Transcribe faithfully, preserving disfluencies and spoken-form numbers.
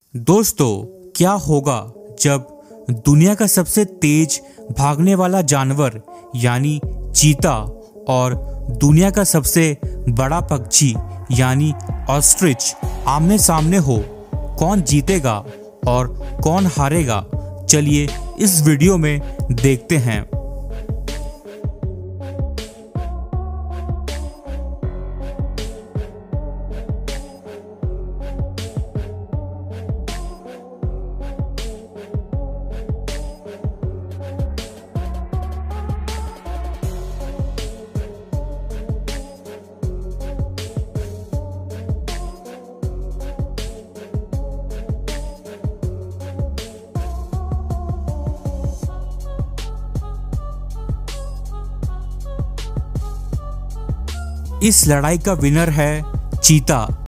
दोस्तों, क्या होगा जब दुनिया का सबसे तेज भागने वाला जानवर यानी चीता और दुनिया का सबसे बड़ा पक्षी यानी ऑस्ट्रिच आमने सामने हो? कौन जीतेगा और कौन हारेगा? चलिए इस वीडियो में देखते हैं। इस लड़ाई का विनर है चीता।